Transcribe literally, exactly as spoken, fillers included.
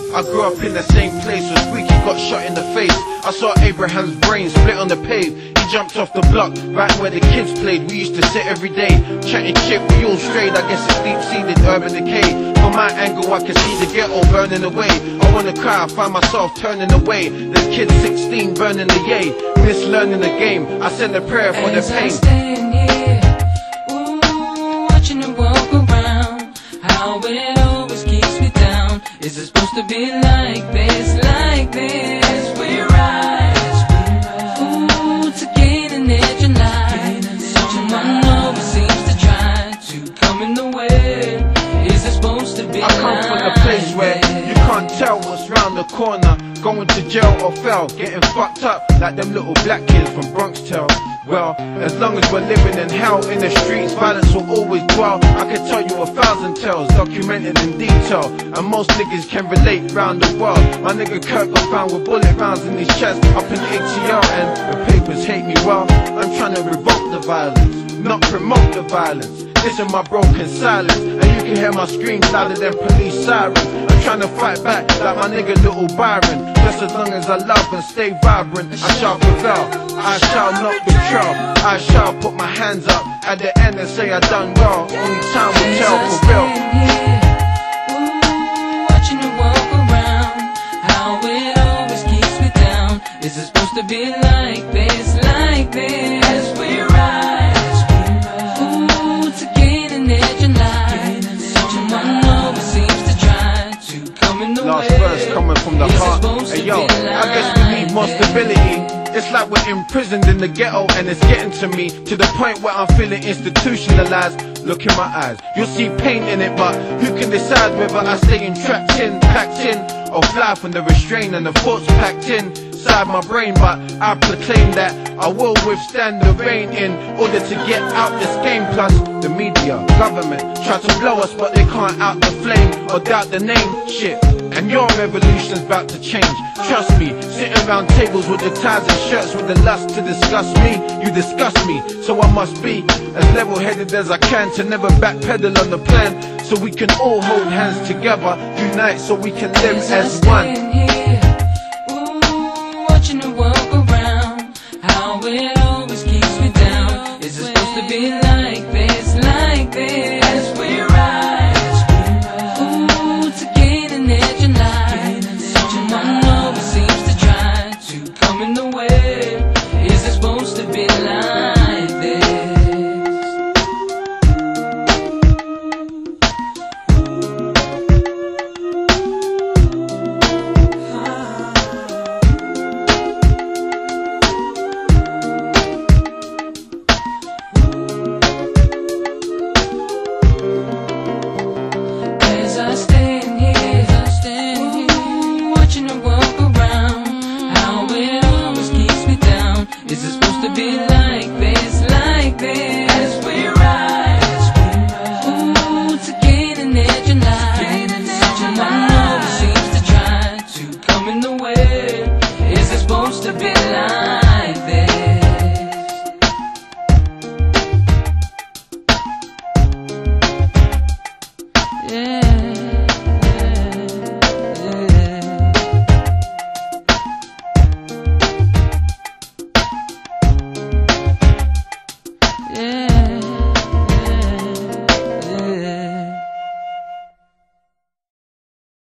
I grew up in the same place where Squeaky got shot in the face. I saw Abraham's brain split on the pave. He jumped off the block, right where the kids played. We used to sit every day, chatting shit, we all strayed. I guess it's deep-seated urban decay. From my angle I can see the ghetto burning away. I wanna cry, I find myself turning away. There's kids sixteen burning the yay, mislearning the game. I send a prayer for their pain. It always keeps me down. Is it supposed to be like this, like this? We rise, ooh, to gain an edge in life. Someone always seems to try to come in the way. Is it supposed to be? I come like from a place where you can't tell what's round the corner. Going to jail or fell, getting fucked up like them little black kids from Bronx tell. Well, as long as we're living in hell in the streets, violence will always dwell. I can tell you a thousand tales, documented in detail, and most niggas can relate round the world. My nigga Kirk got found with bullet rounds in his chest up in A T L, and the papers hate me. Well, I'm trying to revoke the violence, not promote the violence. Listen my broken silence, and you can hear my screams louder than police sirens. I'm trying to fight back like my nigga Little Byron. Just as long as I love and stay vibrant, I shall prevail, I shall not betrayal. I shall put my hands up at the end and say I done well. Only time will tell for real. Ooh, watching you walk around, how it always keeps me down. Is it supposed to be like this, like this? We rise, ooh, to gain an edge in life. Someone always seems to try to come in the way. Last verse coming from the heart. Hey yo, I guess we need more stability. It's like we're imprisoned in the ghetto and it's getting to me, to the point where I'm feeling institutionalized. Look in my eyes, you'll see pain in it, but who can decide whether I stay entrapped in, packed in, or fly from the restraint and the thoughts packed in inside my brain? But I proclaim that I will withstand the rain in order to get out this game. Plus the media, government try to blow us, but they can't out the flame or doubt the name. Shit, and your revolution's about to change. Trust me, sitting around tables with the ties and shirts with the lust to discuss me. You disgust me, so I must be as level-headed as I can to never backpedal on the plan, so we can all hold hands together, unite so we can live as one.